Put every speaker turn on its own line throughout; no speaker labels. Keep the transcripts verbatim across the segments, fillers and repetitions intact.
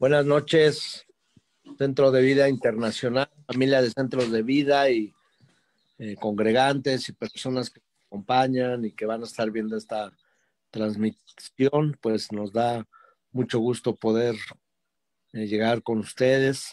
Buenas noches, Centro de Vida Internacional, familia de centros de vida y eh, congregantes y personas que nos acompañan y que van a estar viendo esta transmisión. Pues nos da mucho gusto poder eh, llegar con ustedes.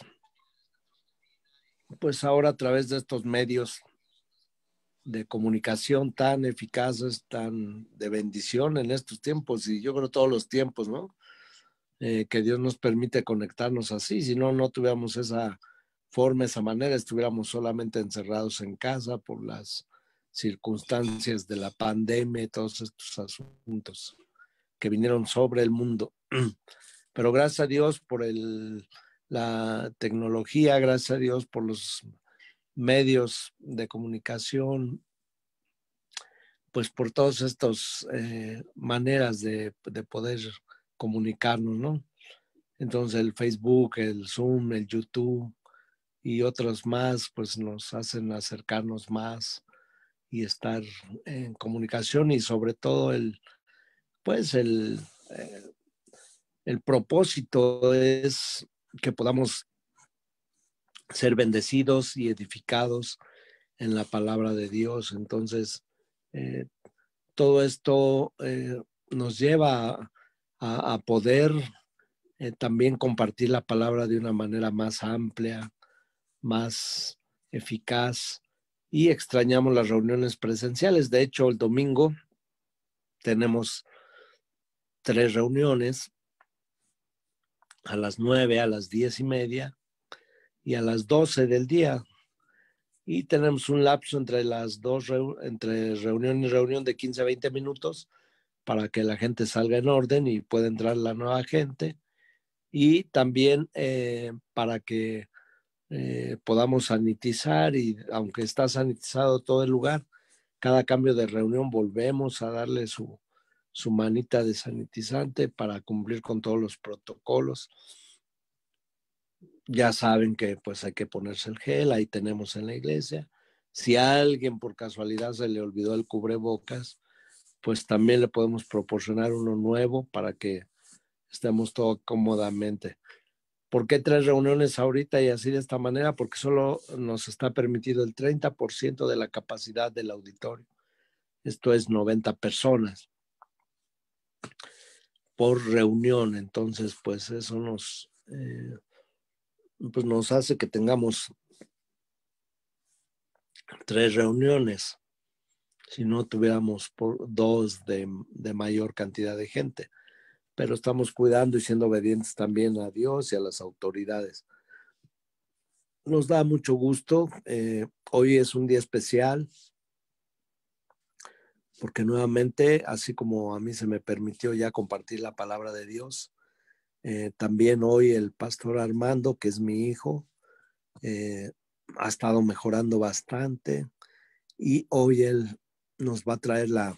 Pues ahora a través de estos medios de comunicación tan eficaces, tan de bendición en estos tiempos, y yo creo todos los tiempos, ¿no? Eh, que Dios nos permite conectarnos así. Si no, no tuviéramos esa forma, esa manera, estuviéramos solamente encerrados en casa por las circunstancias de la pandemia y todos estos asuntos que vinieron sobre el mundo. Pero gracias a Dios por el, la tecnología, gracias a Dios por los medios de comunicación, pues por todas estas eh, maneras de, de poder comunicarnos, ¿no? Entonces el Facebook, el Zoom, el YouTube y otros más, pues nos hacen acercarnos más y estar en comunicación, y sobre todo el, pues el, eh, el propósito es que podamos ser bendecidos y edificados en la palabra de Dios. Entonces, eh, todo esto eh, nos lleva a, a poder eh, también compartir la palabra de una manera más amplia, más eficaz, y extrañamos las reuniones presenciales. De hecho, el domingo tenemos tres reuniones: a las nueve, a las diez y media y a las doce del día. Y tenemos un lapso entre las dos, entre reunión y reunión de quince a veinte minutos para que la gente salga en orden y pueda entrar la nueva gente. Y también eh, para que eh, podamos sanitizar, y aunque está sanitizado todo el lugar, cada cambio de reunión volvemos a darle su, su manita de sanitizante para cumplir con todos los protocolos. Ya saben que pues hay que ponerse el gel, ahí tenemos en la iglesia. Si a alguien por casualidad se le olvidó el cubrebocas, pues también le podemos proporcionar uno nuevo para que estemos todos cómodamente. ¿Por qué tres reuniones ahorita y así de esta manera? Porque solo nos está permitido el treinta por ciento de la capacidad del auditorio. Esto es noventa personas por reunión. Entonces, pues eso nos, eh, pues nos hace que tengamos tres reuniones, si no tuviéramos por dos de, de mayor cantidad de gente. Pero estamos cuidando y siendo obedientes también a Dios y a las autoridades. Nos da mucho gusto. Eh, hoy es un día especial porque nuevamente, así como a mí se me permitió ya compartir la palabra de Dios, eh, también hoy el pastor Armando, que es mi hijo, eh, ha estado mejorando bastante, y hoy él nos va a traer la...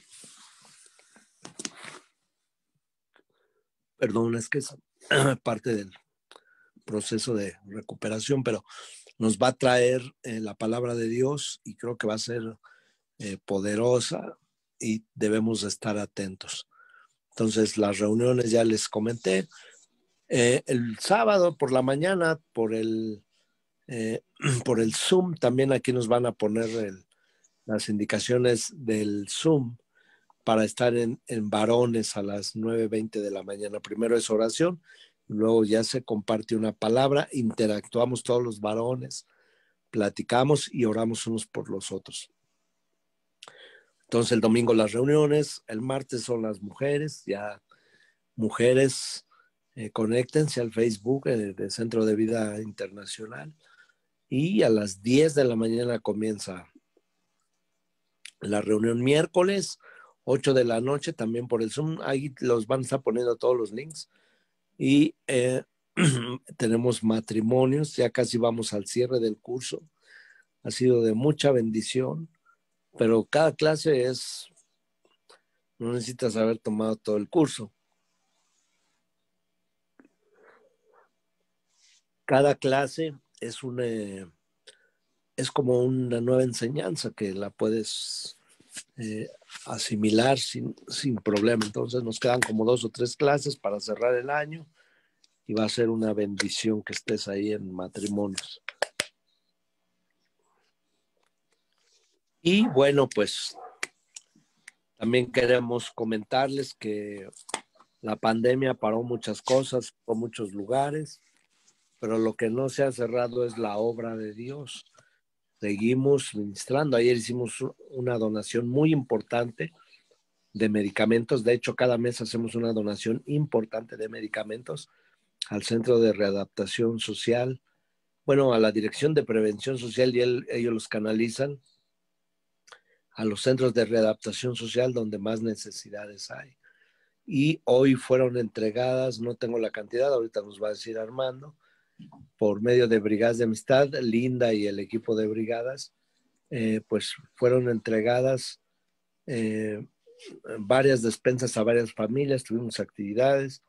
Perdón, es que es parte del proceso de recuperación, pero nos va a traer eh, la palabra de Dios, y creo que va a ser eh, poderosa y debemos estar atentos. Entonces, las reuniones ya les comenté. Eh, el sábado por la mañana, por el, eh, por el Zoom, también aquí nos van a poner el, las indicaciones del Zoom para estar en, en varones a las nueve veinte de la mañana. Primero es oración, luego ya se comparte una palabra, interactuamos todos los varones, platicamos y oramos unos por los otros. Entonces el domingo las reuniones, el martes son las mujeres, ya mujeres, eh, conéctense al Facebook eh, de Centro de Vida Internacional, y a las diez de la mañana comienza la reunión. Miércoles, ocho de la noche, también por el Zoom, ahí los van a estar poniendo todos los links. Y eh, tenemos matrimonios, ya casi vamos al cierre del curso, ha sido de mucha bendición, pero cada clase es, no necesitas haber tomado todo el curso. Cada clase es una, es como una nueva enseñanza que la puedes eh, asimilar sin, sin problema. Entonces nos quedan como dos o tres clases para cerrar el año, y va a ser una bendición que estés ahí en Matrimonios. Y bueno, pues también queremos comentarles que la pandemia paró muchas cosas, por muchos lugares, pero lo que no se ha cerrado es la obra de Dios. Seguimos ministrando. Ayer hicimos una donación muy importante de medicamentos. De hecho, cada mes hacemos una donación importante de medicamentos al Centro de Readaptación Social, bueno, a la Dirección de Prevención Social, y él, ellos los canalizan a los centros de readaptación social donde más necesidades hay. Y hoy fueron entregadas, no tengo la cantidad, ahorita nos va a decir Armando, por medio de Brigadas de Amistad, Linda y el equipo de brigadas, eh, pues fueron entregadas eh, varias despensas a varias familias, tuvimos actividades,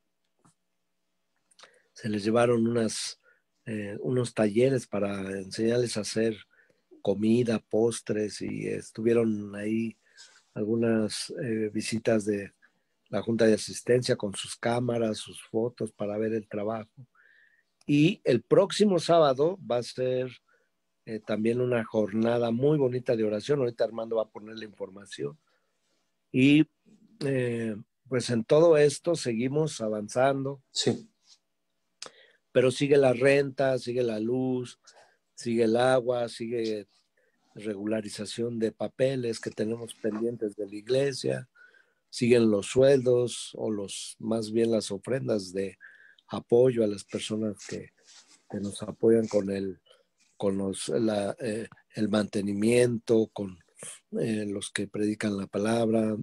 se les llevaron unas, eh, unos talleres para enseñarles a hacer comida, postres, y estuvieron ahí algunas eh, visitas de la Junta de Asistencia con sus cámaras, sus fotos para ver el trabajo. Y el próximo sábado va a ser eh, también una jornada muy bonita de oración. Ahorita Armando va a poner la información. Y eh, pues en todo esto seguimos avanzando.
Sí.
Pero sigue la renta, sigue la luz, sigue el agua, sigue regularización de papeles que tenemos pendientes de la iglesia, siguen los sueldos o los más bien las ofrendas de apoyo a las personas que, que nos apoyan con el, con los, la, eh, el mantenimiento, con eh, los que predican la palabra.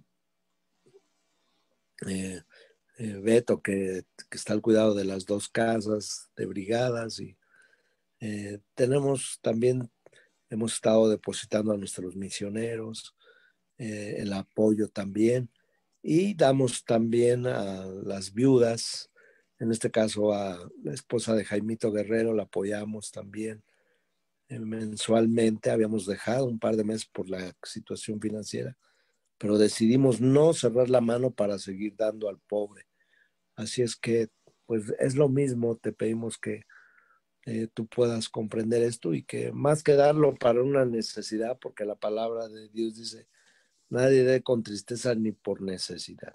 Eh, eh, Beto, que, que está al cuidado de las dos casas de brigadas, y eh, tenemos también, hemos estado depositando a nuestros misioneros, eh, el apoyo también, y damos también a las viudas, en este caso a la esposa de Jaimito Guerrero, la apoyamos también eh, mensualmente. Habíamos dejado un par de meses por la situación financiera, pero decidimos no cerrar la mano para seguir dando al pobre. Así es que, pues es lo mismo, te pedimos que eh, tú puedas comprender esto y que más que darlo para una necesidad, porque la palabra de Dios dice, nadie dé con tristeza ni por necesidad.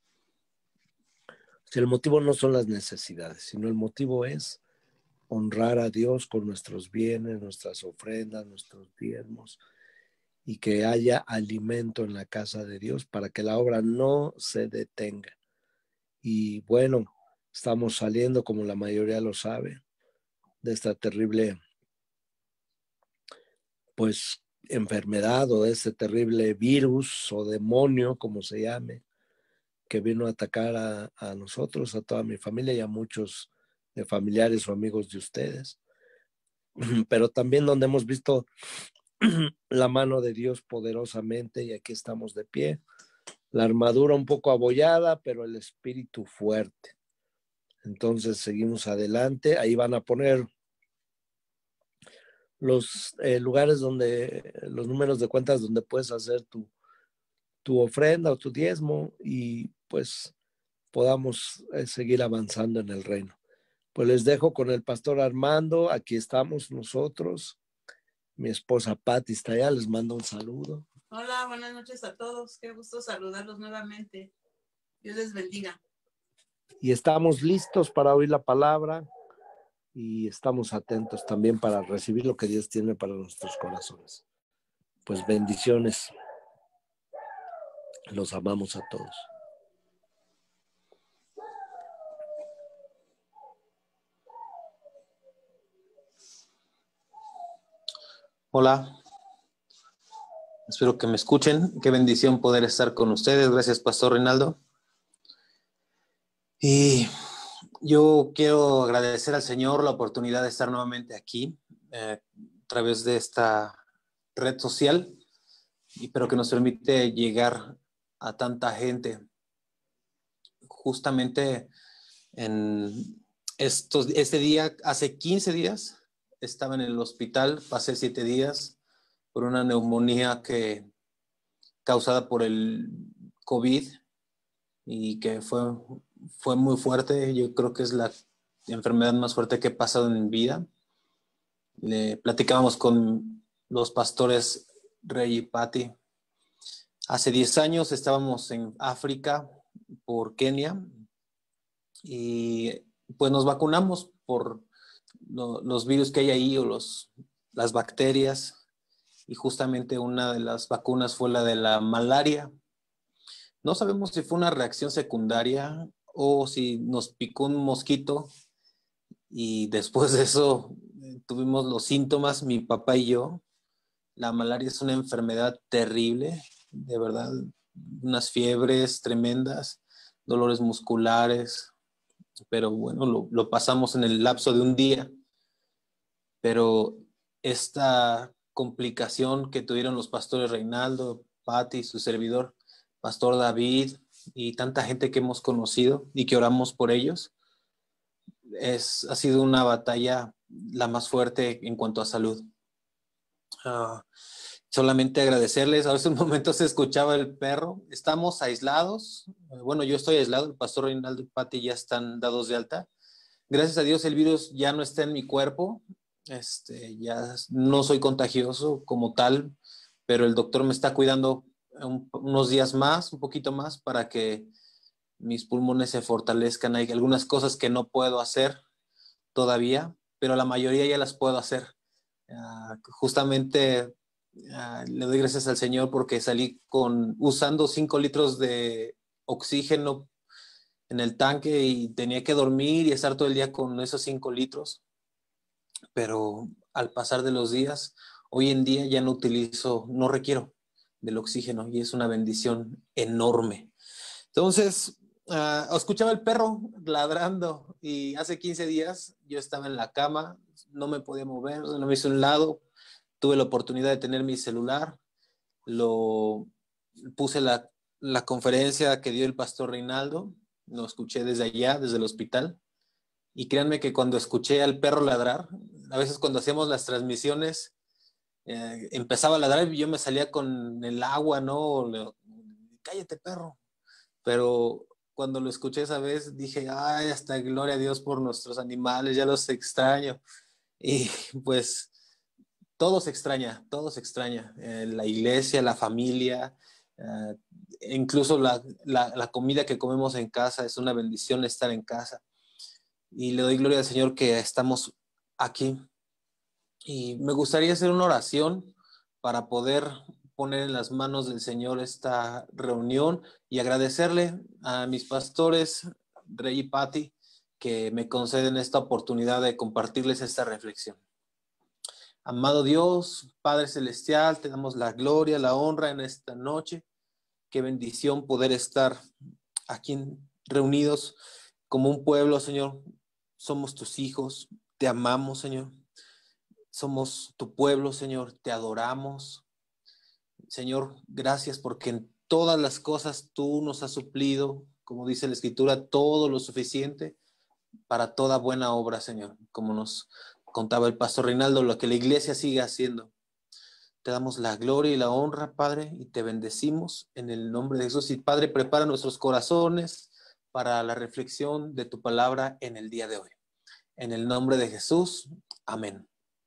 Si el motivo no son las necesidades, sino el motivo es honrar a Dios con nuestros bienes, nuestras ofrendas, nuestros diezmos, y que haya alimento en la casa de Dios para que la obra no se detenga. Y bueno, estamos saliendo, como la mayoría lo sabe, de esta terrible pues enfermedad o de este terrible virus o demonio, como se llame, que vino a atacar a, a nosotros, a toda mi familia y a muchos de familiares o amigos de ustedes. Pero también donde hemos visto la mano de Dios poderosamente, y aquí estamos de pie, la armadura un poco abollada, pero el espíritu fuerte. Entonces seguimos adelante. Ahí van a poner los eh, lugares donde, los números de cuentas donde puedes hacer tu, tu ofrenda o tu diezmo, y pues podamos eh, seguir avanzando en el reino. Pues les dejo con el pastor Armando. Aquí estamos nosotros. Mi esposa Patti está allá, les mando un saludo.
Hola, buenas noches a todos. Qué gusto saludarlos nuevamente. Dios les bendiga.
Y estamos listos para oír la palabra, y estamos atentos también para recibir lo que Dios tiene para nuestros corazones. Pues bendiciones. Los amamos a todos.
Hola, espero que me escuchen. Qué bendición poder estar con ustedes. Gracias, Pastor Reinaldo. Y yo quiero agradecer al Señor la oportunidad de estar nuevamente aquí eh, a través de esta red social, y pero que nos permite llegar a tanta gente. Justamente en estos, este día, hace quince días, estaba en el hospital, pasé siete días por una neumonía que, causada por el COVID, y que fue, fue muy fuerte. Yo creo que es la enfermedad más fuerte que he pasado en mi vida. Le platicábamos con los pastores Rey y Patty. Hace diez años estábamos en África, por Kenia, y pues nos vacunamos por lo, los virus que hay ahí o los, las bacterias, y justamente una de las vacunas fue la de la malaria. No sabemos si fue una reacción secundaria o si nos picó un mosquito y después de eso tuvimos los síntomas, mi papá y yo. La malaria es una enfermedad terrible, de verdad, unas fiebres tremendas, dolores musculares, pero bueno, lo, lo pasamos en el lapso de un día. Pero esta complicación que tuvieron los pastores Reinaldo, Patty, su servidor, Pastor David y tanta gente que hemos conocido y que oramos por ellos, es, ha sido una batalla la más fuerte en cuanto a salud. Uh, solamente agradecerles. A veces momentos se escuchaba el perro. Estamos aislados. Bueno, yo estoy aislado. El pastor Reinaldo y Patty ya están dados de alta. Gracias a Dios el virus ya no está en mi cuerpo. Este, ya no soy contagioso como tal, pero el doctor me está cuidando un, unos días más, un poquito más, para que mis pulmones se fortalezcan. Hay algunas cosas que no puedo hacer todavía, pero la mayoría ya las puedo hacer. Uh, justamente uh, le doy gracias al Señor porque salí con, usando cinco litros de oxígeno en el tanque y tenía que dormir y estar todo el día con esos cinco litros. Pero al pasar de los días, hoy en día ya no utilizo, no requiero del oxígeno y es una bendición enorme. Entonces, uh, escuchaba el perro ladrando y hace quince días yo estaba en la cama, no me podía mover, no me hice un lado. Tuve la oportunidad de tener mi celular, lo puse la, la conferencia que dio el pastor Reinaldo, lo escuché desde allá, desde el hospital. Y créanme que cuando escuché al perro ladrar, a veces cuando hacíamos las transmisiones, eh, empezaba a ladrar y yo me salía con el agua, ¿no? Le, cállate, perro. Pero cuando lo escuché esa vez, dije, ay, hasta gloria a Dios por nuestros animales, ya los extraño. Y pues todo se extraña, todo se extraña. Eh, la iglesia, la familia, eh, incluso la, la, la comida que comemos en casa, es una bendición estar en casa. Y le doy gloria al Señor que estamos aquí. Y me gustaría hacer una oración para poder poner en las manos del Señor esta reunión y agradecerle a mis pastores, Rey y Patty, que me conceden esta oportunidad de compartirles esta reflexión. Amado Dios, Padre Celestial, te damos la gloria, la honra en esta noche. Qué bendición poder estar aquí reunidos como un pueblo, Señor. Somos tus hijos, te amamos, Señor. Somos tu pueblo, Señor, te adoramos. Señor, gracias porque en todas las cosas tú nos has suplido, como dice la Escritura, todo lo suficiente para toda buena obra, Señor. Como nos contaba el pastor Reinaldo, lo que la iglesia sigue haciendo. Te damos la gloria y la honra, Padre, y te bendecimos en el nombre de Jesús. Y Padre, prepara nuestros corazones para la reflexión de tu palabra en el día de hoy. En el nombre de Jesús, amén.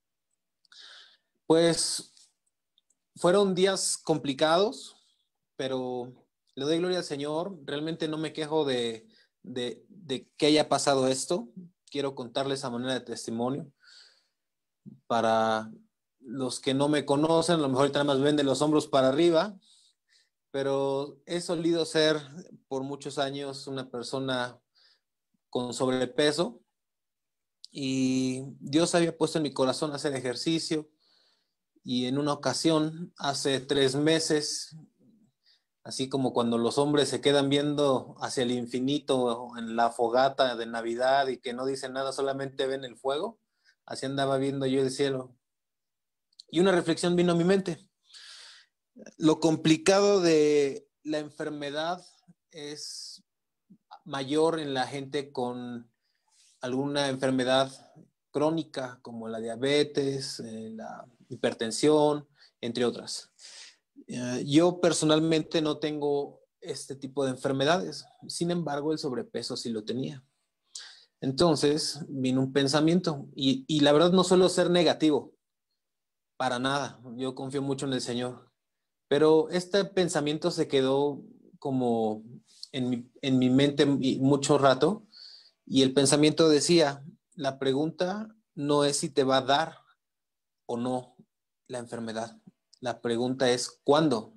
Pues fueron días complicados, pero le doy gloria al Señor. Realmente no me quejo de, de, de que haya pasado esto. Quiero contarles a manera de testimonio. Para los que no me conocen, a lo mejor ahorita nada más ven de los hombros para arriba, pero he solido ser por muchos años una persona con sobrepeso y Dios había puesto en mi corazón hacer ejercicio. Y en una ocasión, hace tres meses, así como cuando los hombres se quedan viendo hacia el infinito en la fogata de Navidad y que no dicen nada, solamente ven el fuego, así andaba viendo yo el cielo. Y una reflexión vino a mi mente. Lo complicado de la enfermedad es mayor en la gente con alguna enfermedad crónica, como la diabetes, eh, la hipertensión, entre otras. Uh, yo personalmente no tengo este tipo de enfermedades, sin embargo el sobrepeso sí lo tenía. Entonces vino un pensamiento y, y la verdad no suelo ser negativo, para nada. Yo confío mucho en el Señor. Pero este pensamiento se quedó como en mi, en mi mente mucho rato y el pensamiento decía, la pregunta no es si te va a dar o no la enfermedad. La pregunta es ¿cuándo?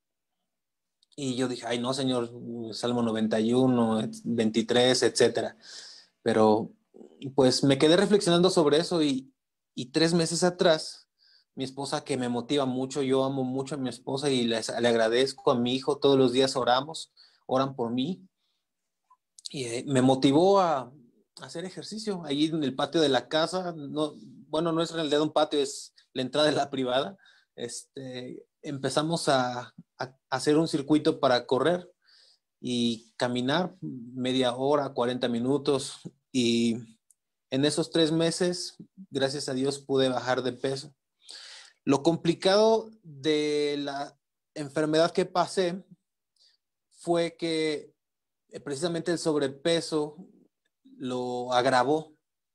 Y yo dije, ay no, Señor, Salmo noventa y uno, veintitrés, etcétera. Pero pues me quedé reflexionando sobre eso y, y tres meses atrás, mi esposa que me motiva mucho, yo amo mucho a mi esposa y les, le agradezco a mi hijo, todos los días oramos, oran por mí y eh, me motivó a, a hacer ejercicio ahí en el patio de la casa. No, bueno, no es en realidad un patio, es la entrada de la privada. Este, empezamos a, a hacer un circuito para correr y caminar media hora, cuarenta minutos. Y en esos tres meses, gracias a Dios, pude bajar de peso. Lo complicado de la enfermedad que pasé fue que precisamente el sobrepeso lo agravó.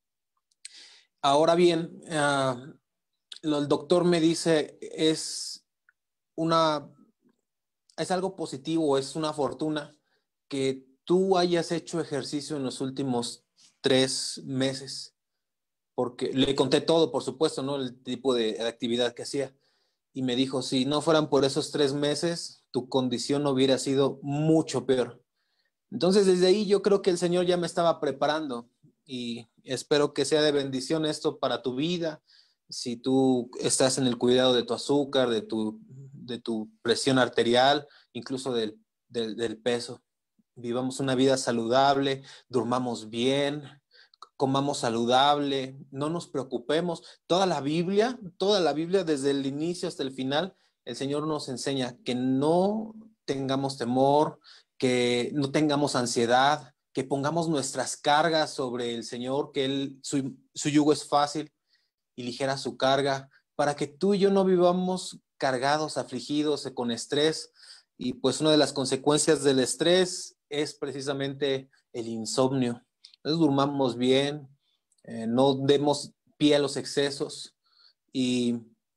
Ahora bien, uh, lo, el doctor me dice es una es algo positivo, es una fortuna que tú hayas hecho ejercicio en los últimos tres meses, porque le conté todo, por supuesto, ¿no? El tipo de actividad que hacía. Y me dijo, si no fueran por esos tres meses, tu condición hubiera sido mucho peor. Entonces, desde ahí yo creo que el Señor ya me estaba preparando y espero que sea de bendición esto para tu vida. Si tú estás en el cuidado de tu azúcar, de tu, de tu presión arterial, incluso del, del, del peso, vivamos una vida saludable, durmamos bien, comamos saludable, no nos preocupemos. Toda la Biblia, toda la Biblia, desde el inicio hasta el final, el Señor nos enseña que no tengamos temor, que no tengamos ansiedad, que pongamos nuestras cargas sobre el Señor, que Él, su, su yugo es fácil y ligera su carga, para que tú y yo no vivamos cargados, afligidos, con estrés. Y pues una de las consecuencias del estrés es precisamente el insomnio. Entonces durmamos bien, eh, no demos pie a los excesos y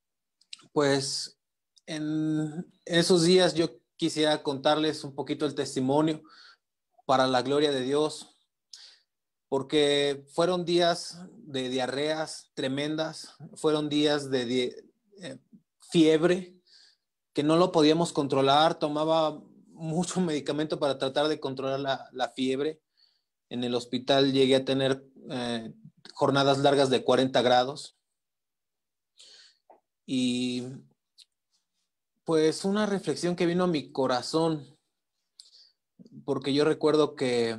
pues en esos días yo quisiera contarles un poquito el testimonio para la gloria de Dios, porque fueron días de diarreas tremendas, fueron días de, de eh, fiebre que no lo podíamos controlar, tomaba mucho medicamento para tratar de controlar la, la fiebre. En el hospital llegué a tener eh, jornadas largas de cuarenta grados y pues una reflexión que vino a mi corazón, porque yo recuerdo que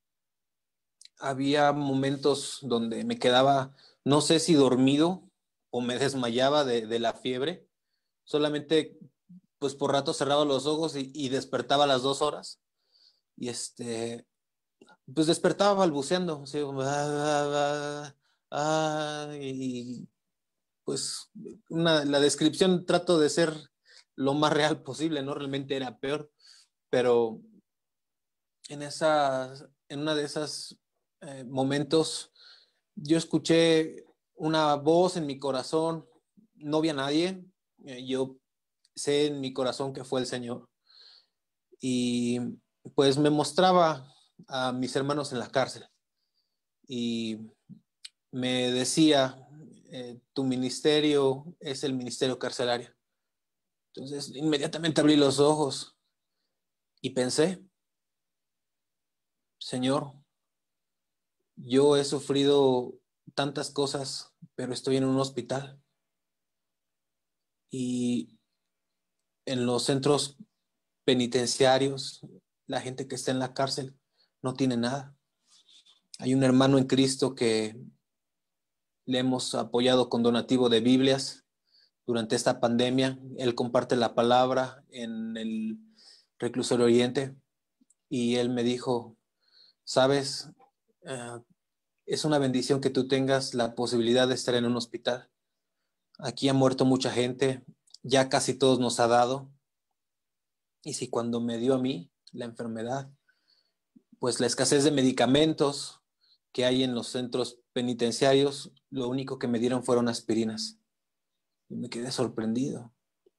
había momentos donde me quedaba, no sé si dormido o me desmayaba de, de la fiebre, solamente pues por rato cerraba los ojos y, y despertaba a las dos horas y este, pues despertaba balbuceando, así, ah, ah, ah, y pues una, la descripción trato de ser lo más real posible, ¿no? Realmente era peor, pero en, esa, en una de esos eh, momentos yo escuché una voz en mi corazón, no vi a nadie, eh, yo sé en mi corazón que fue el Señor y pues me mostraba a mis hermanos en la cárcel y me decía, eh, tu ministerio es el ministerio carcelario. Entonces inmediatamente abrí los ojos y pensé, Señor, yo he sufrido tantas cosas, pero estoy en un hospital y en los centros penitenciarios, la gente que está en la cárcel no tiene nada. Hay un hermano en Cristo que le hemos apoyado con donativo de Biblias durante esta pandemia. Él comparte la palabra en el reclusorio Oriente y él me dijo, sabes, uh, es una bendición que tú tengas la posibilidad de estar en un hospital. Aquí ha muerto mucha gente, ya casi todos nos ha dado. Y si cuando me dio a mí la enfermedad, pues la escasez de medicamentos que hay en los centros penitenciarios, lo único que me dieron fueron aspirinas. Y me quedé sorprendido.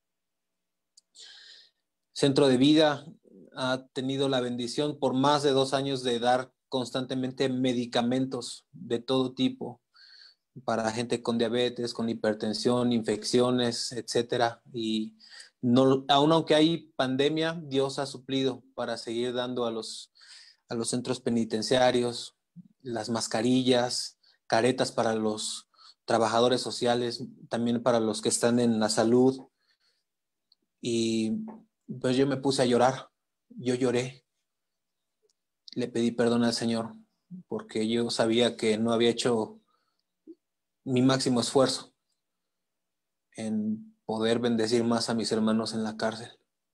Centro de Vida ha tenido la bendición por más de dos años de dar constantemente medicamentos de todo tipo para gente con diabetes, con hipertensión, infecciones, etcétera. Y no, aun aunque hay pandemia, Dios ha suplido para seguir dando a los, a los centros penitenciarios las mascarillas, caretas para los trabajadores sociales, también para los que están en la salud. Y pues yo me puse a llorar, yo lloré, le pedí perdón al Señor, porque yo sabía que no había hecho mi máximo esfuerzo en poder bendecir más a mis hermanos en la cárcel.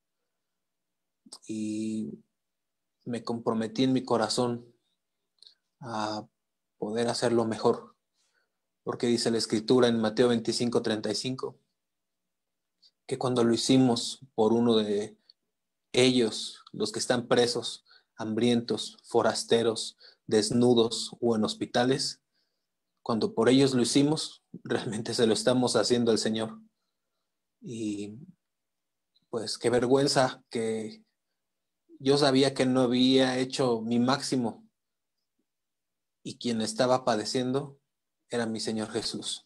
Y me comprometí en mi corazón a poder hacerlo mejor, porque dice la Escritura en Mateo veinticinco, treinta y cinco, que cuando lo hicimos por uno de ellos, los que están presos, hambrientos, forasteros, desnudos o en hospitales, cuando por ellos lo hicimos, realmente se lo estamos haciendo al Señor. Y pues qué vergüenza que yo sabía que no había hecho mi máximo y quien estaba padeciendo era mi Señor Jesús.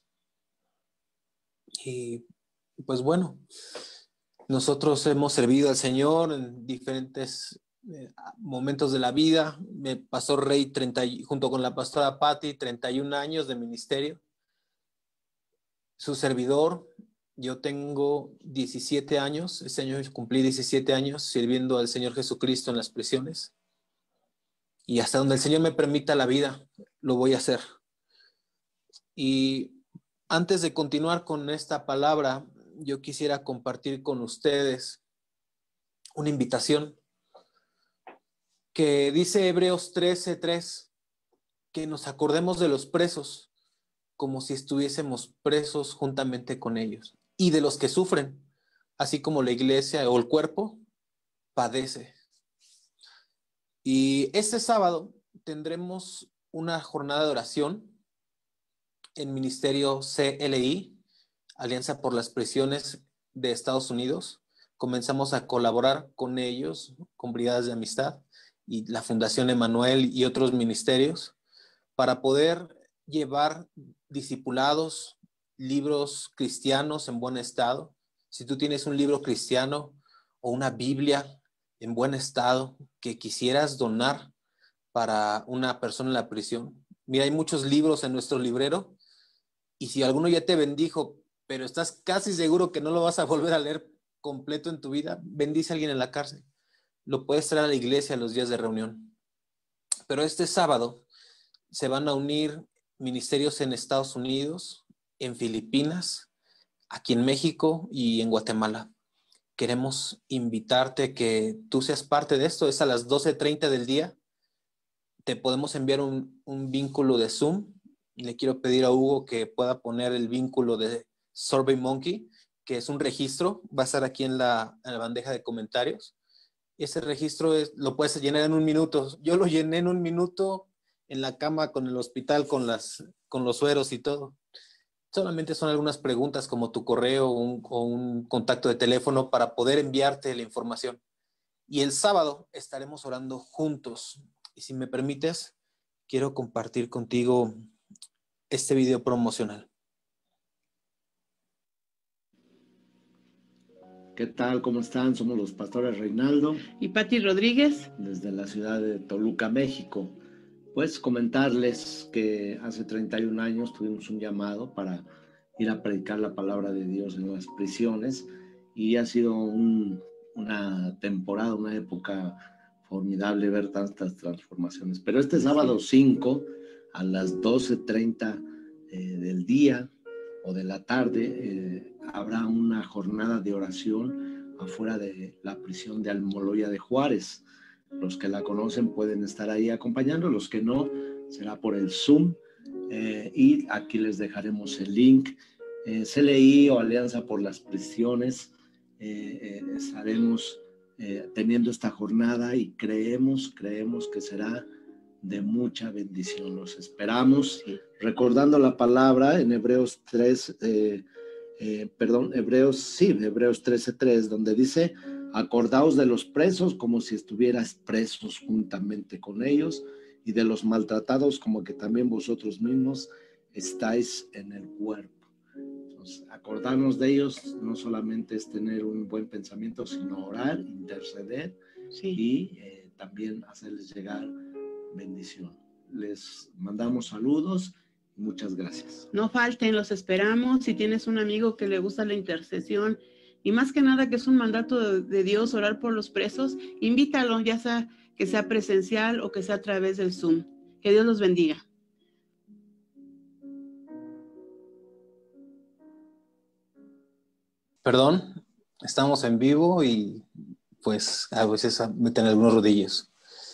Y pues bueno, nosotros hemos servido al Señor en diferentes eh, momentos de la vida. Me pasó Rey treinta, junto con la pastora Patti, treinta y un años de ministerio. Su servidor, yo tengo diecisiete años, este año cumplí diecisiete años sirviendo al Señor Jesucristo en las prisiones. Y hasta donde el Señor me permita la vida, lo voy a hacer. Y antes de continuar con esta palabra, yo quisiera compartir con ustedes una invitación que dice Hebreos trece, tres, que nos acordemos de los presos como si estuviésemos presos juntamente con ellos, y de los que sufren, así como la iglesia o el cuerpo padece. Y este sábado tendremos una jornada de oración en Ministerio C L I, Alianza por las Prisiones de Estados Unidos. Comenzamos a colaborar con ellos, con Brigadas de Amistad y la Fundación Emanuel y otros ministerios, para poder llevar discipulados, libros cristianos en buen estado. Si tú tienes un libro cristiano o una Biblia en buen estado que quisieras donar para una persona en la prisión, mira, hay muchos libros en nuestro librero, y si alguno ya te bendijo, pero estás casi seguro que no lo vas a volver a leer completo en tu vida, bendice a alguien en la cárcel. Lo puedes traer a la iglesia a los días de reunión. Pero este sábado se van a unir ministerios en Estados Unidos, en Filipinas, aquí en México y en Guatemala. Queremos invitarte que tú seas parte de esto. Es a las doce treinta del día. Te podemos enviar un, un vínculo de Zoom. Le quiero pedir a Hugo que pueda poner el vínculo de SurveyMonkey, que es un registro. Va a estar aquí en la, en la bandeja de comentarios. Ese registro es, lo puedes llenar en un minuto. Yo lo llené en un minuto en la cama con el hospital, con, las, con los sueros y todo. Solamente son algunas preguntas como tu correo o un, o un contacto de teléfono para poder enviarte la información. Y el sábado estaremos orando juntos. Y si me permites, quiero compartir contigo este video promocional.
¿Qué tal? ¿Cómo están? Somos los pastores Reinaldo
y Patti Rodríguez,
desde la ciudad de Toluca, México. Pues comentarles que hace treinta y un años tuvimos un llamado para ir a predicar la palabra de Dios en las prisiones, y ha sido un, una temporada, una época formidable ver tantas transformaciones. Pero este sábado cinco a las doce treinta eh, del día o de la tarde eh, habrá una jornada de oración afuera de la prisión de Almoloya de Juárez. Los que la conocen pueden estar ahí acompañando, los que no, será por el Zoom, eh, y aquí les dejaremos el link. eh, C L I o Alianza por las Prisiones, eh, eh, estaremos eh, teniendo esta jornada, y creemos, creemos que será de mucha bendición. Los esperamos, recordando la palabra en Hebreos tres, eh, eh, perdón, Hebreos, sí, Hebreos trece tres, donde dice, acordaos de los presos como si estuvieras presos juntamente con ellos, y de los maltratados como que también vosotros mismos estáis en el cuerpo. Entonces, acordarnos de ellos no solamente es tener un buen pensamiento, sino orar, interceder, sí, y eh, también hacerles llegar bendición. Les mandamos saludos y muchas gracias.
No falten, los esperamos. Si tienes un amigo que le gusta la intercesión y más que nada que es un mandato de, de Dios orar por los presos, invítalo, ya sea que sea presencial o que sea a través del Zoom. Que Dios los bendiga.
Perdón, estamos en vivo y pues a veces meten algunos rodillos.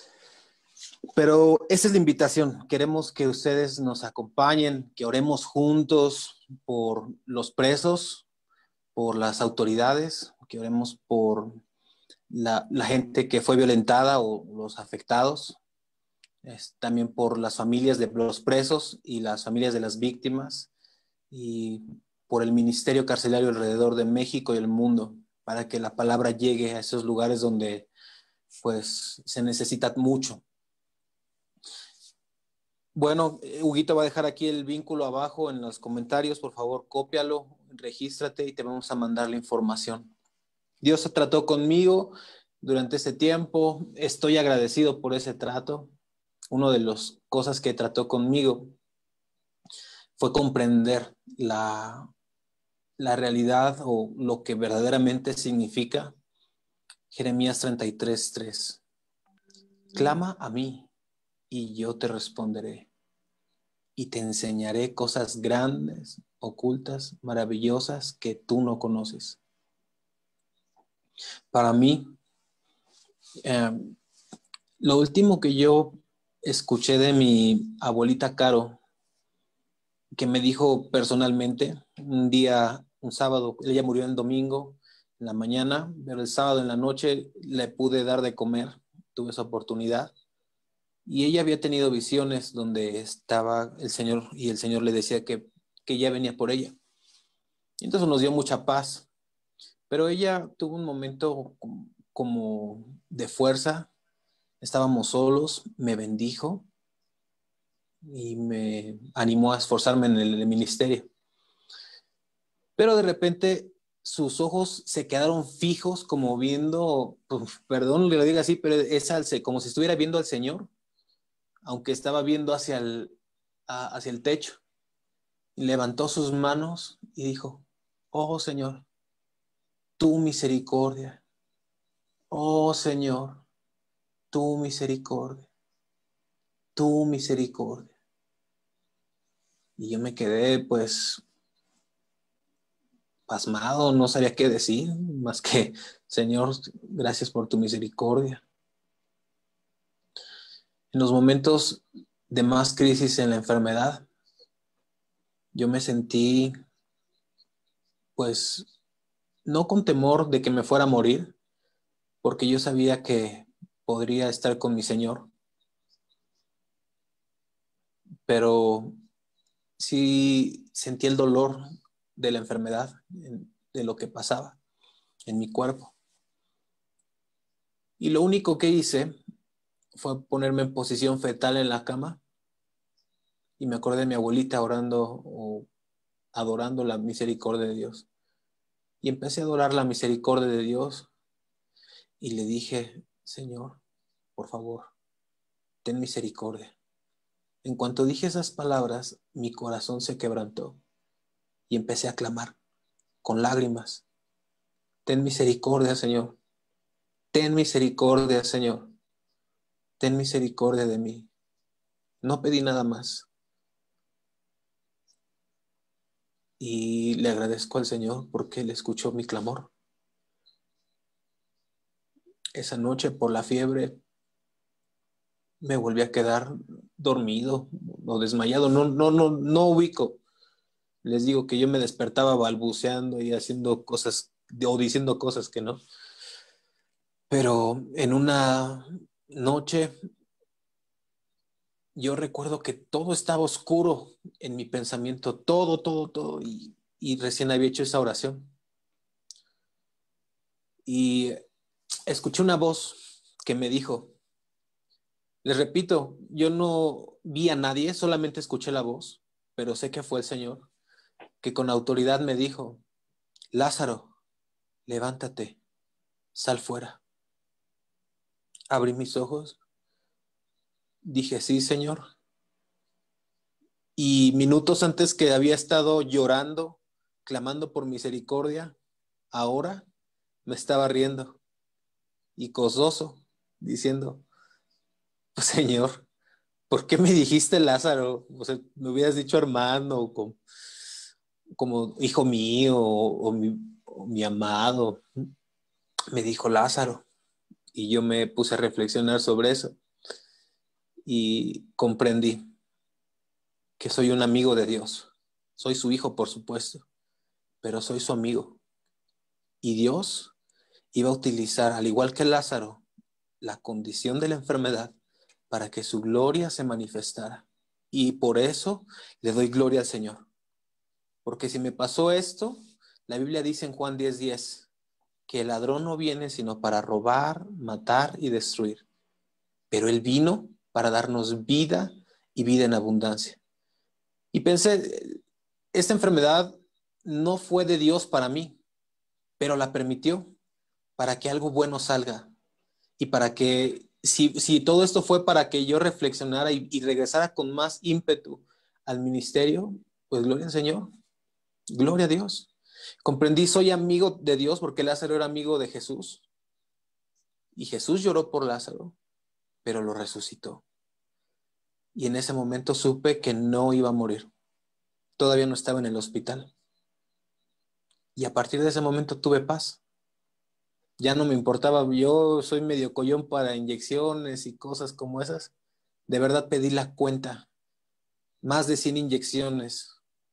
Pero esa es la invitación. Queremos que ustedes nos acompañen, que oremos juntos por los presos, por las autoridades, que oremos por la, la gente que fue violentada o los afectados, es, también por las familias de los presos y las familias de las víctimas, y por el ministerio carcelario alrededor de México y el mundo, para que la palabra llegue a esos lugares donde pues se necesita mucho. Bueno, Huguito va a dejar aquí el vínculo abajo en los comentarios. Por favor, cópialo, regístrate y te vamos a mandar la información. Dios se trató conmigo durante ese tiempo. Estoy agradecido por ese trato. Una de las cosas que trató conmigo fue comprender la, la realidad o lo que verdaderamente significa Jeremías treinta y tres, tres. Clama a mí y yo te responderé. Y te enseñaré cosas grandes, ocultas, maravillosas que tú no conoces. Para mí, eh, lo último que yo escuché de mi abuelita Caro, que me dijo personalmente, un día, un sábado, ella murió el domingo en la mañana, pero el sábado en la noche le pude dar de comer, tuve esa oportunidad. Y ella había tenido visiones donde estaba el Señor y el Señor le decía que, que ya venía por ella. Y entonces nos dio mucha paz. Pero ella tuvo un momento como de fuerza. Estábamos solos, me bendijo y me animó a esforzarme en el ministerio. Pero de repente sus ojos se quedaron fijos como viendo, pues, perdón que lo diga así, pero es al, como si estuviera viendo al Señor, aunque estaba viendo hacia el, a, hacia el techo. Y levantó sus manos y dijo, oh Señor, tu misericordia. Oh Señor, tu misericordia. Tu misericordia. Y yo me quedé pues pasmado, no sabía qué decir, más que, Señor, gracias por tu misericordia. En los momentos de más crisis en la enfermedad, yo me sentí, pues, no con temor de que me fuera a morir, porque yo sabía que podría estar con mi Señor, pero sí sentí el dolor de la enfermedad, de lo que pasaba en mi cuerpo. Y lo único que hice fue ponerme en posición fetal en la cama y me acordé de mi abuelita orando o adorando la misericordia de Dios. Y empecé a adorar la misericordia de Dios y le dije, Señor, por favor, ten misericordia. En cuanto dije esas palabras, mi corazón se quebrantó y empecé a clamar con lágrimas. Ten misericordia, Señor. Ten misericordia, Señor. Ten misericordia de mí. No pedí nada más. Y le agradezco al Señor porque Él escuchó mi clamor. Esa noche, por la fiebre, me volví a quedar dormido o desmayado. No, no, no, no ubico. Les digo que yo me despertaba balbuceando y haciendo cosas o diciendo cosas que no. Pero en una noche yo recuerdo que todo estaba oscuro en mi pensamiento, todo, todo, todo, y, y recién había hecho esa oración. Y escuché una voz que me dijo, les repito, yo no vi a nadie, solamente escuché la voz, pero sé que fue el Señor, que con autoridad me dijo, Lázaro, levántate, sal fuera. Abrí mis ojos, dije, sí, Señor. Y minutos antes que había estado llorando, clamando por misericordia, ahora me estaba riendo y gozoso, diciendo, pues, Señor, ¿por qué me dijiste Lázaro? O sea, me hubieras dicho hermano, como, como hijo mío o, o, mi, o mi amado. Me dijo Lázaro y yo me puse a reflexionar sobre eso y comprendí que soy un amigo de Dios. Soy su hijo, por supuesto, pero soy su amigo. Y Dios iba a utilizar, al igual que Lázaro, la condición de la enfermedad para que su gloria se manifestara. Y por eso le doy gloria al Señor. Porque si me pasó esto, la Biblia dice en Juan diez diez que el ladrón no viene sino para robar, matar y destruir. Pero Él vino para darnos vida y vida en abundancia. Y pensé, esta enfermedad no fue de Dios para mí, pero la permitió para que algo bueno salga. Y para que, si, si todo esto fue para que yo reflexionara y, y regresara con más ímpetu al ministerio, pues gloria al Señor, gloria a Dios. Comprendí, soy amigo de Dios porque Lázaro era amigo de Jesús. Y Jesús lloró por Lázaro, pero lo resucitó. Y en ese momento supe que no iba a morir. Todavía no estaba en el hospital. Y a partir de ese momento tuve paz. Ya no me importaba, yo soy medio collón para inyecciones y cosas como esas. De verdad pedí la cuenta, más de cien inyecciones.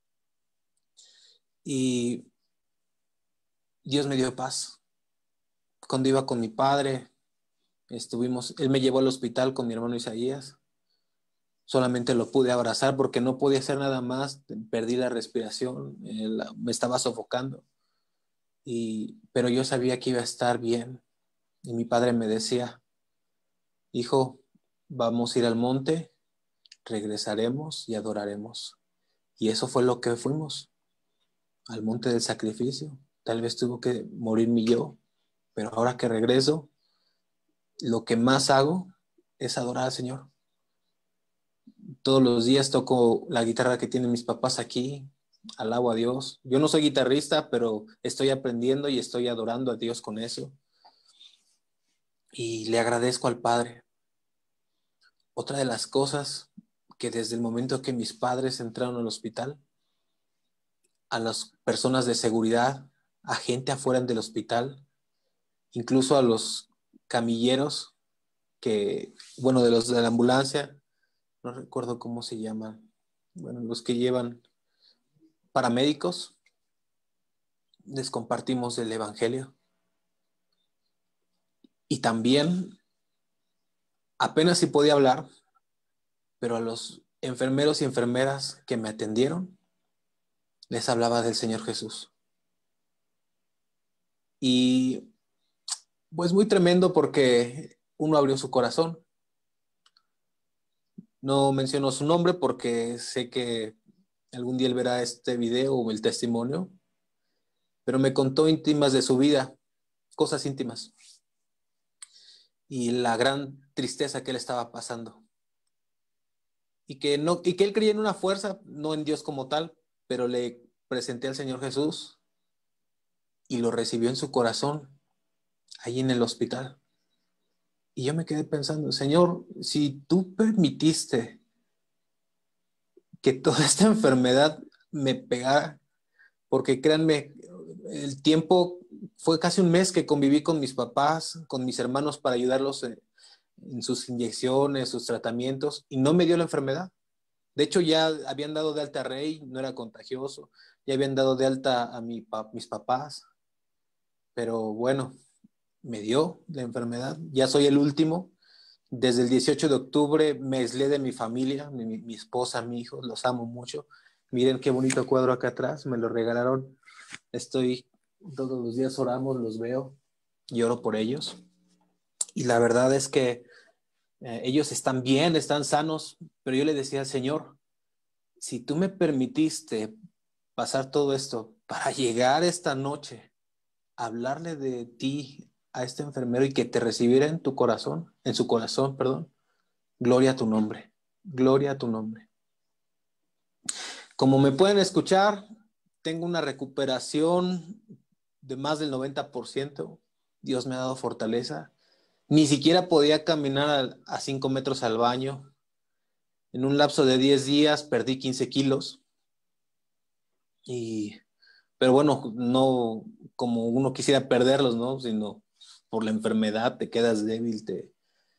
Y Dios me dio paz. Cuando iba con mi padre, estuvimos, él me llevó al hospital con mi hermano Isaías. Solamente lo pude abrazar porque no podía hacer nada más. Perdí la respiración, él, me estaba sofocando. Y, pero yo sabía que iba a estar bien. Y mi padre me decía, hijo, vamos a ir al monte, regresaremos y adoraremos. Y eso fue lo que fuimos, al monte del sacrificio. Tal vez tuvo que morir mi yo, pero ahora que regreso, lo que más hago es adorar al Señor. Todos los días toco la guitarra que tienen mis papás aquí, alabo a Dios. Yo no soy guitarrista, pero estoy aprendiendo y estoy adorando a Dios con eso. Y le agradezco al Padre. Otra de las cosas que desde el momento que mis padres entraron al hospital, a las personas de seguridad, a gente afuera del hospital, incluso a los camilleros, que, bueno, de los de la ambulancia, no recuerdo cómo se llaman, bueno, los que llevan paramédicos, les compartimos el evangelio. Y también, apenas si podía hablar, pero a los enfermeros y enfermeras que me atendieron, les hablaba del Señor Jesús. Y pues muy tremendo porque uno abrió su corazón. No menciono su nombre porque sé que algún día él verá este video o el testimonio, pero me contó íntimas de su vida, cosas íntimas, y la gran tristeza que él estaba pasando. Y que, no, y que él creía en una fuerza, no en Dios como tal, pero le presenté al Señor Jesús y lo recibió en su corazón, ahí en el hospital. Y yo me quedé pensando, Señor, si tú permitiste que toda esta enfermedad me pegara, porque créanme, el tiempo fue casi un mes que conviví con mis papás, con mis hermanos para ayudarlos en, en sus inyecciones, sus tratamientos, y no me dio la enfermedad. De hecho, ya habían dado de alta a Rey, no era contagioso, ya habían dado de alta a mi, pa, mis papás, pero bueno, me dio la enfermedad, ya soy el último, Desde el dieciocho de octubre me aislé de mi familia, mi, mi esposa, mi hijo, los amo mucho. Miren qué bonito cuadro acá atrás, me lo regalaron. Estoy, todos los días oramos, los veo y oro por ellos. Y la verdad es que eh, ellos están bien, están sanos, pero yo le decía al Señor, si tú me permitiste pasar todo esto para llegar esta noche a hablarle de ti a este enfermero y que te recibiera en tu corazón, en su corazón, perdón, gloria a tu nombre, gloria a tu nombre. Como me pueden escuchar, tengo una recuperación de más del noventa por ciento. Dios me ha dado fortaleza. Ni siquiera podía caminar a cinco metros al baño. En un lapso de diez días perdí quince kilos. Y, pero bueno, no como uno quisiera perderlos, ¿no? Sino por la enfermedad te quedas débil, te,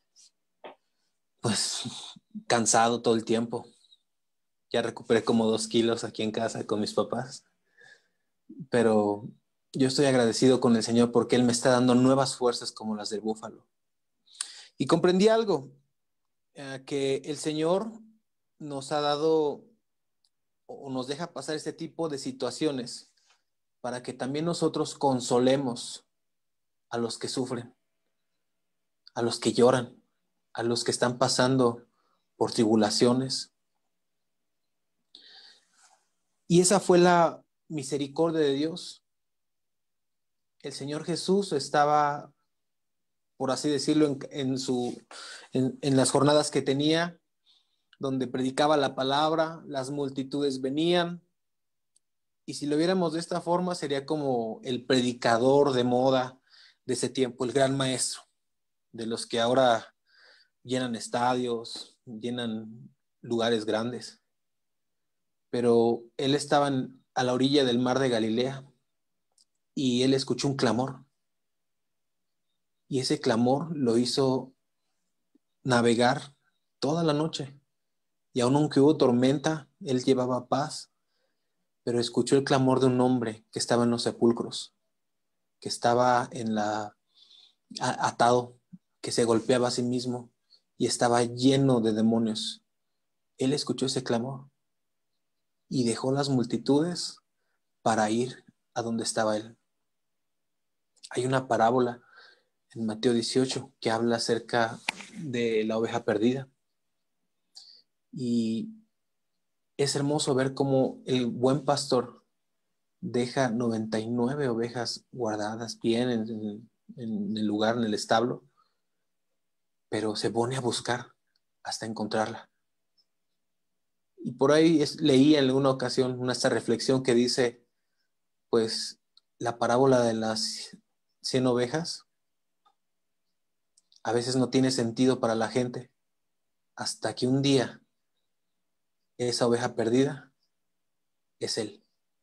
pues cansado todo el tiempo. Ya recuperé como dos kilos aquí en casa con mis papás. Pero yo estoy agradecido con el Señor porque Él me está dando nuevas fuerzas como las del búfalo. Y comprendí algo, eh, que el Señor nos ha dado o nos deja pasar este tipo de situaciones para que también nosotros consolemos a los que sufren, a los que lloran, a los que están pasando por tribulaciones. Y esa fue la misericordia de Dios. El Señor Jesús estaba, por así decirlo, en, en, su, en, en las jornadas que tenía, donde predicaba la palabra, las multitudes venían, y si lo viéramos de esta forma, sería como el predicador de moda de ese tiempo, el gran maestro, de los que ahora llenan estadios, llenan lugares grandes. Pero él estaba en, a la orilla del mar de Galilea, y él escuchó un clamor, y ese clamor lo hizo navegar toda la noche, y aun aunque hubo tormenta, él llevaba paz, pero escuchó el clamor de un hombre que estaba en los sepulcros, que estaba en la, atado, que se golpeaba a sí mismo y estaba lleno de demonios. Él escuchó ese clamor y dejó las multitudes para ir a donde estaba él. Hay una parábola en Mateo dieciocho que habla acerca de la oveja perdida. Y es hermoso ver cómo el buen pastor deja noventa y nueve ovejas guardadas bien en, en, en el lugar, en el establo, pero se pone a buscar hasta encontrarla. Y por ahí es, leí en alguna ocasión una esta reflexión que dice, pues la parábola de las cien ovejas a veces no tiene sentido para la gente hasta que un día esa oveja perdida es él.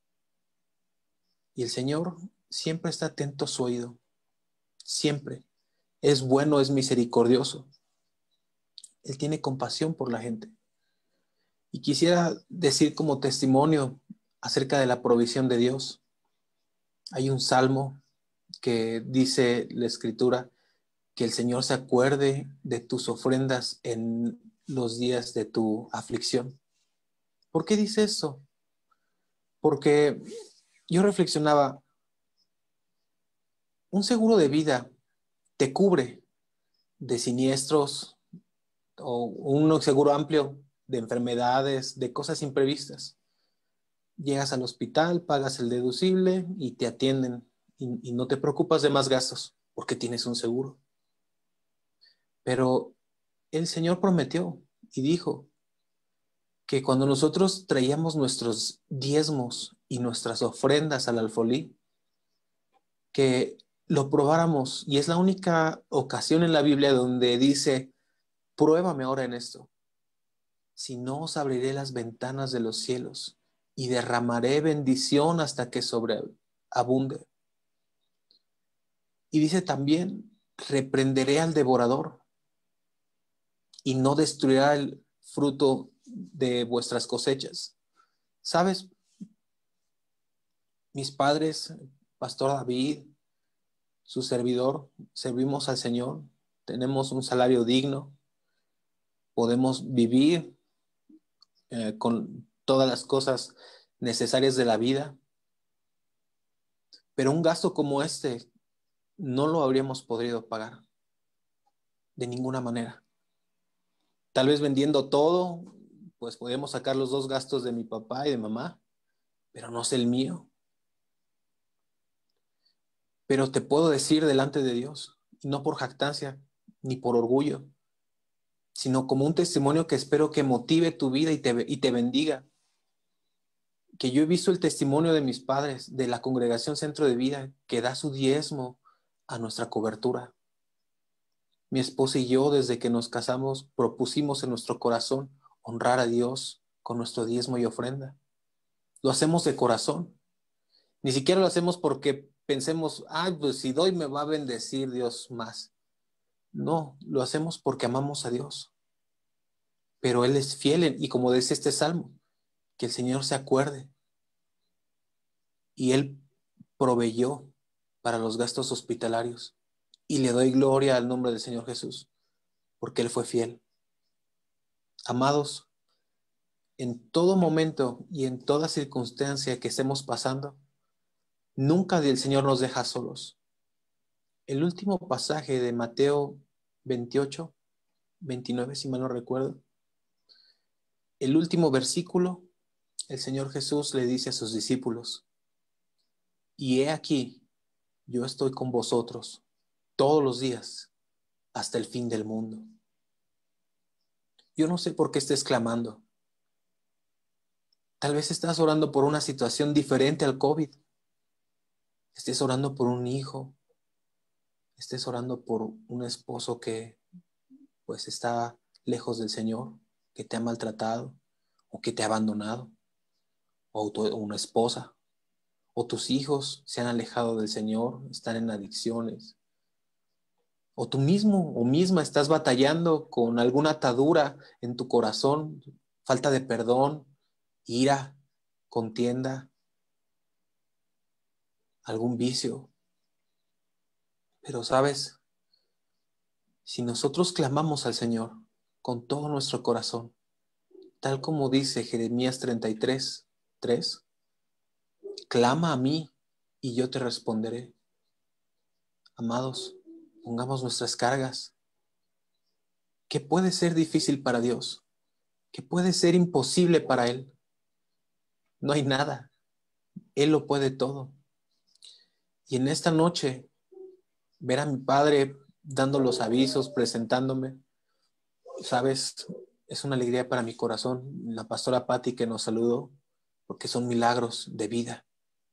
Y el Señor siempre está atento a su oído, siempre. Es bueno, es misericordioso. Él tiene compasión por la gente. Y quisiera decir como testimonio acerca de la provisión de Dios. Hay un salmo que dice la Escritura que el Señor se acuerde de tus ofrendas en los días de tu aflicción. ¿Por qué dice eso? Porque yo reflexionaba, un seguro de vida te cubre de siniestros o un seguro amplio de enfermedades, de cosas imprevistas. Llegas al hospital, pagas el deducible y te atienden y, y no te preocupas de más gastos porque tienes un seguro. Pero el Señor prometió y dijo que cuando nosotros traíamos nuestros diezmos y nuestras ofrendas al alfolí, que lo probáramos, y es la única ocasión en la Biblia donde dice, pruébame ahora en esto, si no os abriré las ventanas de los cielos y derramaré bendición hasta que sobreabunde. Y dice también, reprenderé al devorador y no destruirá el fruto de vuestras cosechas. ¿Sabes? Mis padres, Pastor David, su servidor, servimos al Señor, tenemos un salario digno, podemos vivir eh, con todas las cosas necesarias de la vida, pero un gasto como este no lo habríamos podido pagar de ninguna manera. Tal vez vendiendo todo, pues podemos sacar los dos gastos de mi papá y de mamá, pero no es el mío. Pero te puedo decir delante de Dios, y no por jactancia ni por orgullo, sino como un testimonio que espero que motive tu vida y te, y te bendiga, que yo he visto el testimonio de mis padres, de la Congregación Centro de Vida, que da su diezmo a nuestra cobertura. Mi esposa y yo, desde que nos casamos, propusimos en nuestro corazón honrar a Dios con nuestro diezmo y ofrenda. Lo hacemos de corazón. Ni siquiera lo hacemos porque pensemos, ay, pues si doy me va a bendecir Dios más. No, lo hacemos porque amamos a Dios. Pero Él es fiel y como dice este salmo, que el Señor se acuerde. Y Él proveyó para los gastos hospitalarios. Y le doy gloria al nombre del Señor Jesús, porque Él fue fiel. Amados, en todo momento y en toda circunstancia que estemos pasando, nunca el Señor nos deja solos. El último pasaje de Mateo veintiocho, veintinueve, si mal no recuerdo, el último versículo, el Señor Jesús le dice a sus discípulos, y he aquí, yo estoy con vosotros todos los días hasta el fin del mundo. Yo no sé por qué estés clamando. Tal vez estás orando por una situación diferente al COVID. Estés orando por un hijo. Estés orando por un esposo que pues está lejos del Señor, que te ha maltratado o que te ha abandonado, o tu, una esposa, o tus hijos se han alejado del Señor, están en adicciones. O tú mismo o misma estás batallando con alguna atadura en tu corazón, falta de perdón, ira, contienda, algún vicio. Pero sabes, si nosotros clamamos al Señor con todo nuestro corazón, tal como dice Jeremías treinta y tres, tres, clama a mí y yo te responderé. Amados, pongamos nuestras cargas. ¿Qué puede ser difícil para Dios? ¿Qué puede ser imposible para Él? No hay nada. Él lo puede todo. Y en esta noche, ver a mi padre dando los avisos, presentándome, sabes, es una alegría para mi corazón. La pastora Patti que nos saludó, porque son milagros de vida.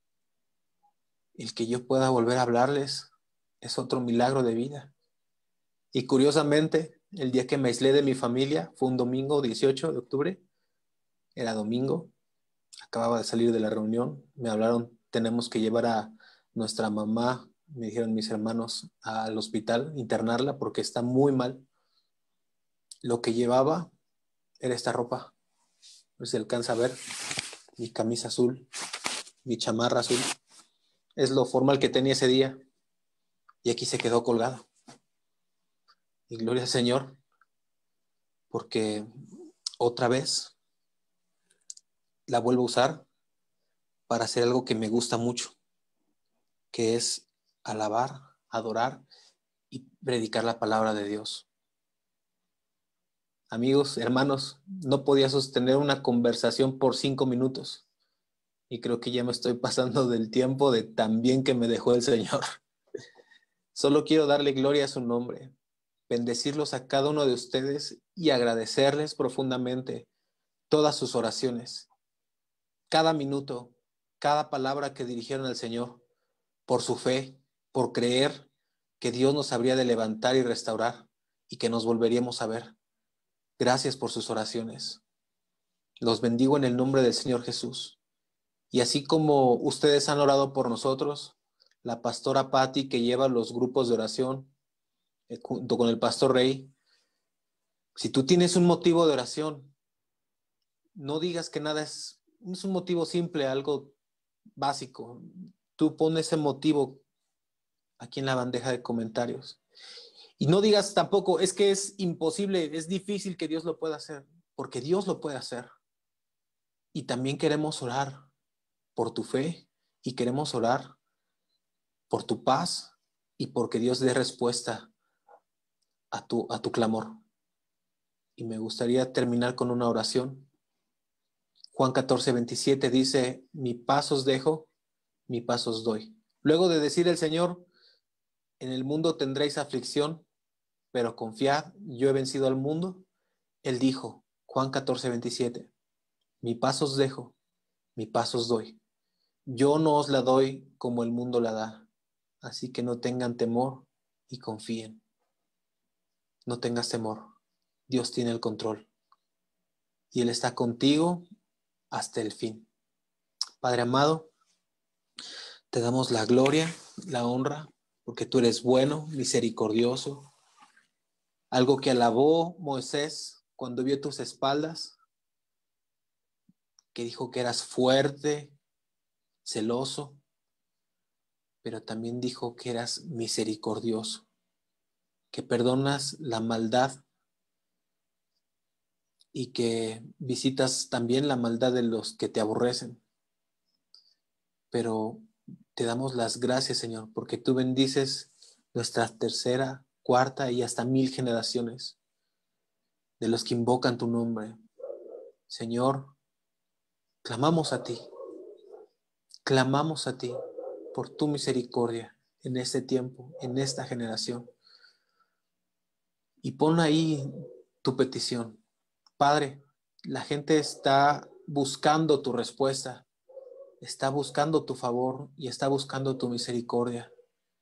El que yo pueda volver a hablarles es otro milagro de vida. Y curiosamente, el día que me aislé de mi familia fue un domingo dieciocho de octubre. Era domingo. Acababa de salir de la reunión. Me hablaron, tenemos que llevar a nuestra mamá, me dijeron mis hermanos, al hospital, internarla porque está muy mal. Lo que llevaba era esta ropa. No sé si se alcanza a ver. Mi camisa azul, mi chamarra azul. Es lo formal que tenía ese día. Y aquí se quedó colgado. Y gloria al Señor, porque otra vez la vuelvo a usar para hacer algo que me gusta mucho, que es alabar, adorar y predicar la palabra de Dios. Amigos, hermanos, no podía sostener una conversación por cinco minutos y creo que ya me estoy pasando del tiempo de tan bien que me dejó el Señor. Solo quiero darle gloria a su nombre, bendecirlos a cada uno de ustedes y agradecerles profundamente todas sus oraciones, cada minuto, cada palabra que dirigieron al Señor, por su fe, por creer que Dios nos habría de levantar y restaurar y que nos volveríamos a ver. Gracias por sus oraciones. Los bendigo en el nombre del Señor Jesús. Y así como ustedes han orado por nosotros, la pastora Patti, que lleva los grupos de oración, eh, junto con el pastor Rey, si tú tienes un motivo de oración, no digas que nada es, es un motivo simple, algo básico. Tú pones ese motivo aquí en la bandeja de comentarios Y no digas tampoco, es que es imposible, es difícil que Dios lo pueda hacer, porque Dios lo puede hacer. Y también queremos orar por tu fe y queremos orar por tu paz y porque Dios dé respuesta a tu, a tu clamor. Y me gustaría terminar con una oración. Juan catorce, veintisiete dice, mi paz os dejo, mi paz os doy. Luego de decir el Señor, en el mundo tendréis aflicción, pero confiad, yo he vencido al mundo. Él dijo, Juan catorce, veintisiete, mi paz os dejo, mi paz os doy. Yo no os la doy como el mundo la da, así que no tengan temor y confíen. No tengas temor, Dios tiene el control y Él está contigo hasta el fin. Padre amado, te damos la gloria, la honra, porque tú eres bueno, misericordioso. Algo que alabó Moisés cuando vio tus espaldas, que dijo que eras fuerte, celoso, pero también dijo que eras misericordioso, que perdonas la maldad y que visitas también la maldad de los que te aborrecen. Pero te damos las gracias, Señor, porque tú bendices nuestra tercera, cuarta y hasta mil generaciones de los que invocan tu nombre. Señor, clamamos a ti, clamamos a ti por tu misericordia en este tiempo, en esta generación. Y pon ahí tu petición. Padre, la gente está buscando tu respuesta, está buscando tu favor y está buscando tu misericordia.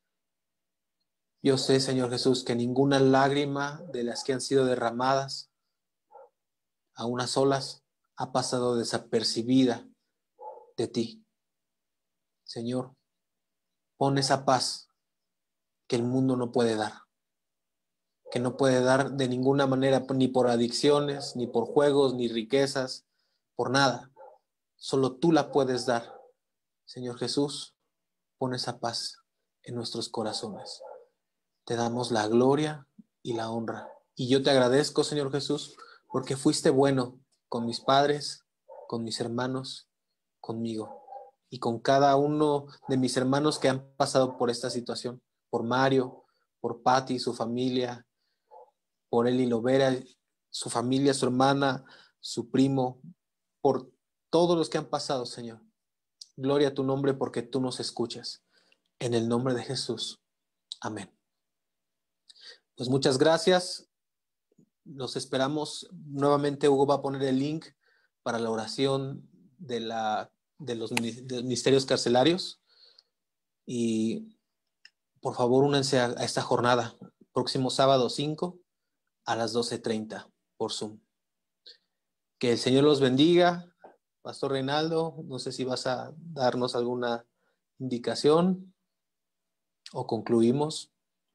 Yo sé, Señor Jesús, que ninguna lágrima de las que han sido derramadas a unas solas ha pasado desapercibida de ti. Señor, pon esa paz que el mundo no puede dar, que no puede dar de ninguna manera, ni por adicciones, ni por juegos, ni riquezas, por nada. Solo tú la puedes dar. Señor Jesús, pon esa paz en nuestros corazones. Te damos la gloria y la honra. Y yo te agradezco, Señor Jesús, porque fuiste bueno con mis padres, con mis hermanos, conmigo y con cada uno de mis hermanos que han pasado por esta situación, por Mario, por Patti, su familia, por Eli Lovera, su familia, su hermana, su primo, por todos los que han pasado, Señor. Gloria a tu nombre porque tú nos escuchas. En el nombre de Jesús. Amén. Pues muchas gracias. Los esperamos. Nuevamente Hugo va a poner el link para la oración de, la, de los ministerios carcelarios. Y por favor, únanse a, a esta jornada. Próximo sábado cinco a las doce treinta por Zoom. Que el Señor los bendiga. Pastor Reinaldo, no sé si vas a darnos alguna indicación o concluimos.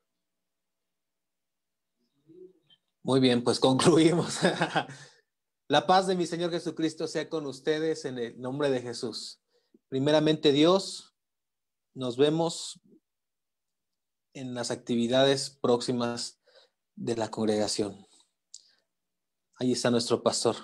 Muy bien, pues concluimos. La paz de mi Señor Jesucristo sea con ustedes en el nombre de Jesús. Primeramente Dios, nos vemos en las actividades próximas de la congregación. Ahí está nuestro pastor.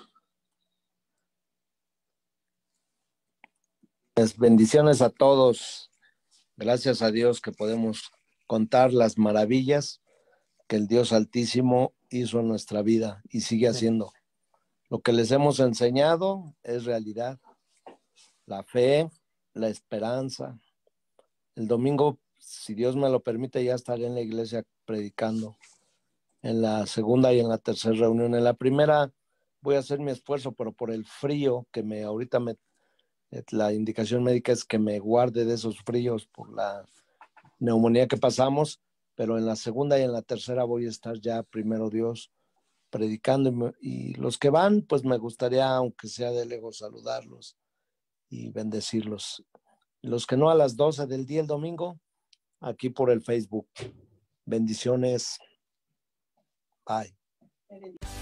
Pues bendiciones a todos. Gracias a Dios que podemos contar las maravillas que el Dios Altísimo hizo en nuestra vida y sigue haciendo. Lo que les hemos enseñado es realidad. La fe, la esperanza. El domingo, si Dios me lo permite, ya estaré en la iglesia predicando. En la segunda y en la tercera reunión. En la primera voy a hacer mi esfuerzo, pero por el frío que me ahorita me la indicación médica es que me guarde de esos fríos por la neumonía que pasamos, pero en la segunda y en la tercera voy a estar ya, primero Dios, predicando y, me, y los que van, pues me gustaría, aunque sea de lejos, saludarlos y bendecirlos. Los que no, a las doce del día el domingo, aquí por el Facebook. Bendiciones. Bye.